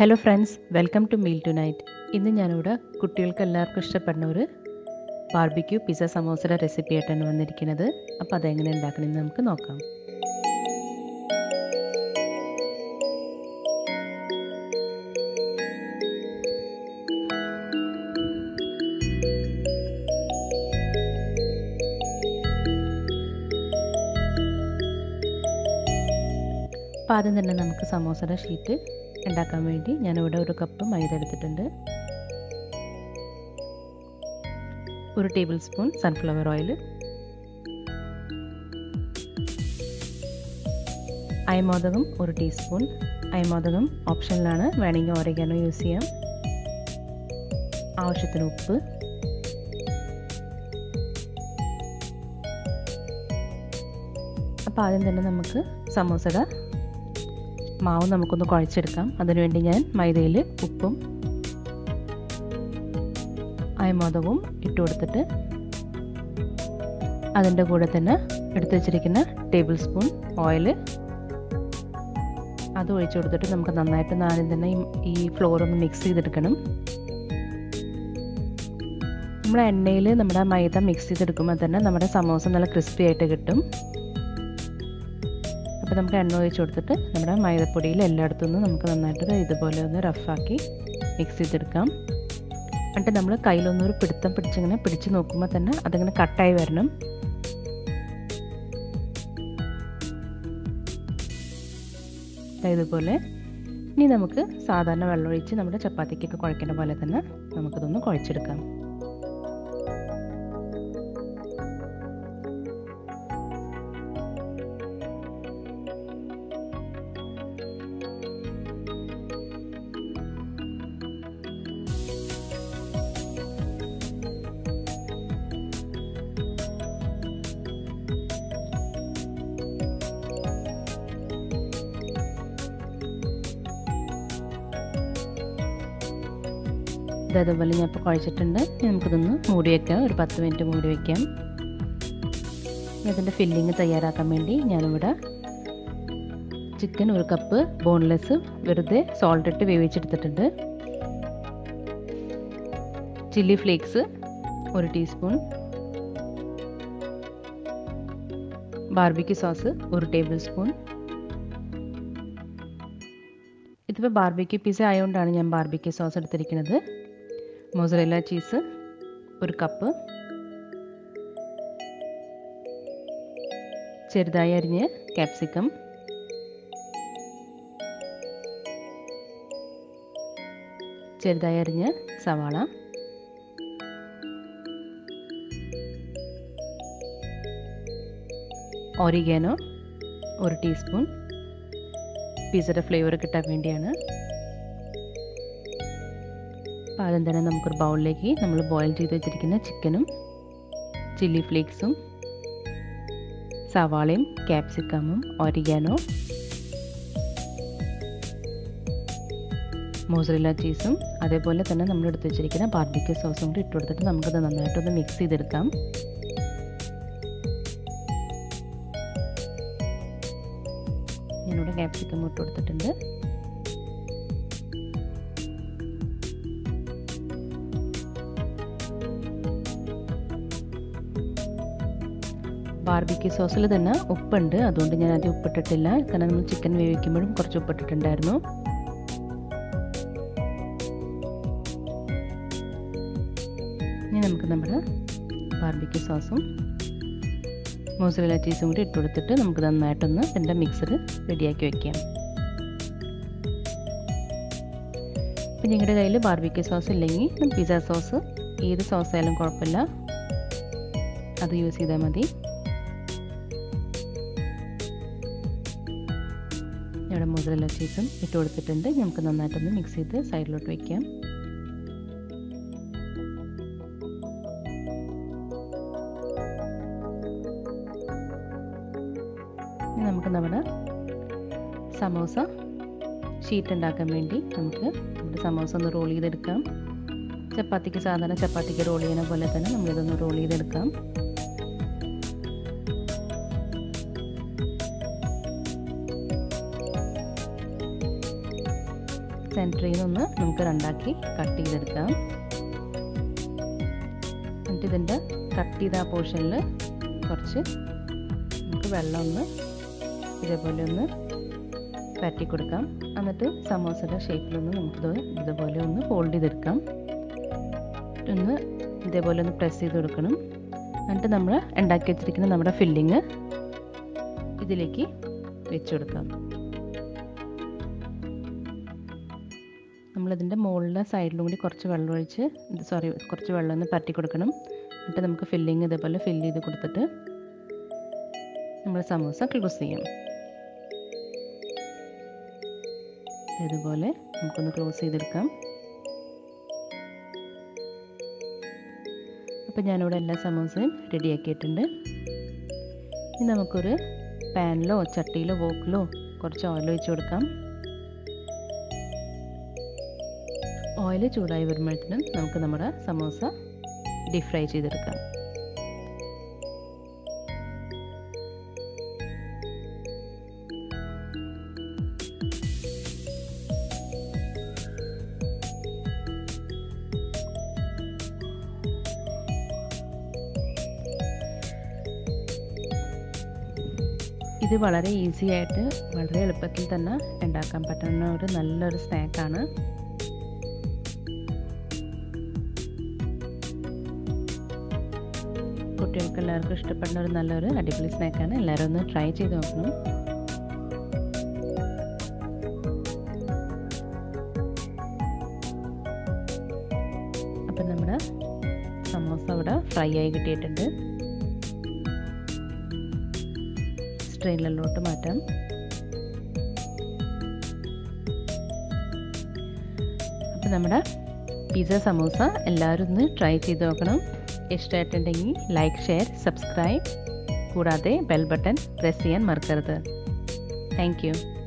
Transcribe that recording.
Hello friends, welcome to meal tonight. ഇന്ന് ഞാനിവിടെ കുട്ടികൾക്ക് എല്ലാവർക്കും ഇഷ്ടപ്പെടുന്ന ഒരു ബാർബിക്യൂ പിസ്സ സമോസയുടെ റെസിപ്പി ആയിട്ടാണ് വന്നിരിക്കുന്നത്. അപ്പോൾ അതെങ്ങനെ ഉണ്ടാക്കണമെന്ന് നമുക്ക് നോക്കാം. അപ്പോൾ ആദ്യം തന്നെ നമുക്ക് സമോസയുടെ ഷീറ്റ് ഉണ്ടാക്കാൻ വേണ്ടി ഞാനിവിടെ ഒരു കപ്പ് മൈദ എടുത്തിട്ടുണ്ട്. 1 ടേബിൾ സ്പൂൺ സൺഫ്ലവർ ഓയിൽ, അയമോദകം 1 ടീസ്പൂൺ. അയമോദകം ഓപ്ഷനിലാണ്, വേണമെങ്കിൽ ഒറിഗാനോ യൂസ് ചെയ്യാം. ആവശ്യത്തിന് ഉപ്പ്, അപ്പോൾ ആദ്യം തന്നെ നമുക്ക് സമോസയുടെ മാവ് നമുക്കൊന്ന് കുഴച്ചെടുക്കാം. അതിനുവേണ്ടി ഞാൻ മൈദയിൽ ഉപ്പും അയമോദകവും ഇട്ട് കൊടുത്തിട്ട് അതിൻ്റെ കൂടെ തന്നെ എടുത്തു വെച്ചിരിക്കുന്ന ടേബിൾ സ്പൂൺ ഓയിൽ അത് ഒഴിച്ചു കൊടുത്തിട്ട് നമുക്ക് നന്നായിട്ട് ആദ്യം തന്നെ ഈ ഫ്ലോർ ഒന്ന് മിക്സ് ചെയ്തെടുക്കണം. നമ്മുടെ എണ്ണയിൽ നമ്മുടെ മൈദ മിക്സ് ചെയ്തെടുക്കുമ്പോൾ തന്നെ നമ്മുടെ സമോസ നല്ല ക്രിസ്പി ആയിട്ട് കിട്ടും. അപ്പോൾ നമുക്ക് എണ്ണ ഒഴിച്ച് കൊടുത്തിട്ട് നമ്മുടെ മൈദപ്പൊടിയിൽ എല്ലായിടത്തു നിന്നും നമുക്ക് നന്നായിട്ട് ഇതുപോലെ ഒന്ന് റഫാക്കി മിക്സ് ചെയ്തെടുക്കാം. എന്നിട്ട് നമ്മൾ കയ്യിലൊന്നൊരു പിടിച്ചിങ്ങനെ പിടിച്ച് നോക്കുമ്പോൾ തന്നെ അതിങ്ങനെ കട്ടായി വരണം. ഇതുപോലെ ഇനി നമുക്ക് സാധാരണ വെള്ളമൊഴിച്ച് നമ്മുടെ ചപ്പാത്തിക്കൊക്കെ കുഴക്കേണ്ട പോലെ തന്നെ നമുക്കിതൊന്ന് കുഴച്ചെടുക്കാം. അതേപോലെ ഞാൻ ഇപ്പോൾ കുഴച്ചിട്ടുണ്ട്. നമുക്കിതൊന്ന് മൂടി വയ്ക്കാം, ഒരു 10 മിനിറ്റ് മൂടി വയ്ക്കാം. അതിൻ്റെ ഫില്ലിങ് തയ്യാറാക്കാൻ വേണ്ടി ഞാനിവിടെ ചിക്കൻ 1 കപ്പ് ബോൺലെസ് വെറുതെ സോൾട്ട് ഇട്ട് വേവിച്ചെടുത്തിട്ടുണ്ട്. Chilli flakes 1 teaspoon, barbecue sauce 1 tablespoon. ഇതിപ്പോൾ ബാർബിക്യൂ പിസ്സ ആയതുകൊണ്ടാണ് ഞാൻ ബാർബിക്യൂ സോസ് എടുത്തിരിക്കുന്നത്. മൊസറെല്ല ചീസ് 1 കപ്പ്, ചെറുതായി അരിഞ്ഞ് കാപ്സിക്കം, ചെറുതായി അരിഞ്ഞ് സവാള, ഒറിഗാനോ 1 ടീസ്പൂൺ, പിസ്സയുടെ ഫ്ലേവർ കിട്ടാൻ വേണ്ടിയാണ്. അപ്പോൾ ആദ്യം തന്നെ നമുക്കൊരു ബൗളിലേക്ക് നമ്മൾ ബോയിൽ ചെയ്ത് വെച്ചിരിക്കുന്ന ചിക്കനും ചില്ലി ഫ്ലേക്സും സവാളയും ക്യാപ്സിക്കമും ഒറിഗാനോ മോസറെല്ല ചീസും അതേപോലെ തന്നെ നമ്മൾ എടുത്ത് വെച്ചിരിക്കുന്ന ബാർബിക്യൂ സോസും കൂടി ഇട്ട് കൊടുത്തിട്ട് നമുക്കത് നന്നായിട്ടൊന്ന് മിക്സ് ചെയ്തെടുക്കാം. ഞാനിവിടെ ക്യാപ്സിക്കം ഇട്ട് കൊടുത്തിട്ടുണ്ട്. ബാർബിക്യൂ സോസിൽ തന്നെ ഉപ്പുണ്ട്, അതുകൊണ്ട് ഞാൻ ആദ്യം ഉപ്പിട്ടിട്ടില്ല. കാരണം നമ്മൾ ചിക്കൻ വേവിക്കുമ്പോഴും കുറച്ച് ഉപ്പിട്ടിട്ടുണ്ടായിരുന്നു. ഇനി നമുക്ക് നമ്മുടെ ബാർബിക്യൂ സോസും മോസറെല്ല ചീസും കൂടി ഇട്ട് കൊടുത്തിട്ട് നമുക്ക് നന്നായിട്ടൊന്ന് ഇതിൻ്റെ മിക്സർ റെഡിയാക്കി വയ്ക്കാം. ഇപ്പം നിങ്ങളുടെ കയ്യിൽ ബാർബിക്യൂ സോസ് ഇല്ലെങ്കിൽ പിസ്സ സോസ് ഏത് സോസ് ആയാലും കുഴപ്പമില്ല, അത് യൂസ് ചെയ്താൽ മതി. ഇവിടെ മോസറെല്ല ചീസും ഇട്ട് കൊടുത്തിട്ടുണ്ട്. നമുക്ക് നന്നായിട്ടൊന്ന് മിക്സ് ചെയ്ത് സൈഡിലോട്ട് വയ്ക്കാം. ഇനി നമുക്ക് നമ്മുടെ സമോസ ഷീറ്റ് ഉണ്ടാക്കാൻ വേണ്ടി നമുക്ക് നമ്മുടെ സമോസ ഒന്ന് റോൾ ചെയ്തെടുക്കാം. സാധാരണ ചപ്പാത്തിക്ക് റോൾ ചെയ്യുന്ന പോലെ തന്നെ നമ്മളിതൊന്ന് റോൾ ചെയ്തെടുക്കാം. സെൻറ്ററിൽ നിന്ന് നമുക്ക് രണ്ടാക്കി കട്ട് ചെയ്തെടുക്കാം. എന്നിട്ട് ഇതിൻ്റെ കട്ട് ചെയ്ത ആ പോർഷനിൽ കുറച്ച് നമുക്ക് വെള്ളം ഒന്ന് ഇതേപോലെ ഒന്ന് പരട്ടി കൊടുക്കാം. എന്നിട്ട് സമോസയുടെ ഷേപ്പിലൊന്ന് നമുക്കിത് ഇതുപോലെ ഒന്ന് ഫോൾഡ് ചെയ്തെടുക്കാം. ഒന്ന് ഇതേപോലെ ഒന്ന് പ്രസ് ചെയ്ത് കൊടുക്കണം. എന്നിട്ട് നമ്മൾ ഉണ്ടാക്കി വെച്ചിരിക്കുന്ന നമ്മുടെ ഫില്ലിങ് ഇതിലേക്ക് വെച്ച് കൊടുക്കാം. നമ്മളിതിൻ്റെ മുകളിലെ സൈഡിലും കൂടി കുറച്ച് വെള്ളം ഒഴിച്ച് കുറച്ച് വെള്ളം ഒന്ന് പരട്ടി കൊടുക്കണം. എന്നിട്ട് നമുക്ക് ഫില്ലിങ് ഇതേപോലെ ഫില്ല് ചെയ്ത് കൊടുത്തിട്ട് നമ്മൾ സമോസ ക്ലോസ് ചെയ്യാം. ഇതുപോലെ നമുക്കൊന്ന് ക്ലോസ് ചെയ്തെടുക്കാം. അപ്പോൾ ഞാനിവിടെ എല്ലാ സമോസയും റെഡിയാക്കിയിട്ടുണ്ട്. ഇനി നമുക്കൊരു പാനിലോ ചട്ടിയിലോ വോക്കിലോ കുറച്ച് ഓയിൽ ഒഴിച്ച് കൊടുക്കാം. ഓയിൽ ചൂടായി വരുമ്പോഴത്തേനും നമുക്ക് നമ്മുടെ സമോസ ഡീപ് ഫ്രൈ ചെയ്തെടുക്കാം. ഇത് വളരെ ഈസി ആയിട്ട് വളരെ എളുപ്പത്തിൽ തന്നെ ഉണ്ടാക്കാൻ പറ്റുന്ന ഒരു നല്ലൊരു സ്നാക്കാണ്. കുട്ടികൾക്ക് എല്ലാവർക്കും ഇഷ്ടപ്പെടുന്ന ഒരു നല്ലൊരു അടിപൊളി സ്നാക്കാണ്. എല്ലാവരും ഒന്ന് ട്രൈ ചെയ്ത് നോക്കണം. അപ്പം നമ്മുടെ സമോസ ഇവിടെ ഫ്രൈ ആയി കിട്ടിയിട്ടുണ്ട്. സ്ട്രെയിനറിലോട്ട് മാറ്റാം. അപ്പം നമ്മുടെ പിസ്സ സമോസ എല്ലാവരും ഒന്ന് ട്രൈ ചെയ്ത് നോക്കണം. ഇഷ്ടമായിട്ടുണ്ടെങ്കിൽ ലൈക്ക്, ഷെയർ, സബ്സ്ക്രൈബ് കൂടാതെ ബെൽ ബട്ടൺ പ്രസ് ചെയ്യാൻ മറക്കരുത്. Thank U.